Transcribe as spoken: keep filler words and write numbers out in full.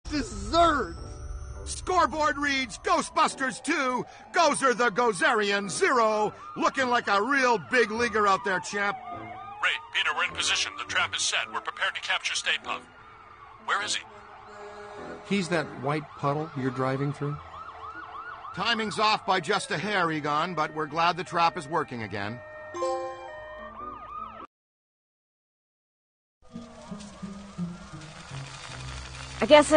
dessert. Scoreboard reads Ghostbusters two, Gozer the Gozerian zero. Looking like a real big leaguer out there, champ. Ray, Peter, we're in position. The trap is set. We're prepared to capture Stay Puft. Where is he? He's that white puddle you're driving through? Timing's off by just a hair, Egon, but we're glad the trap is working again. I guess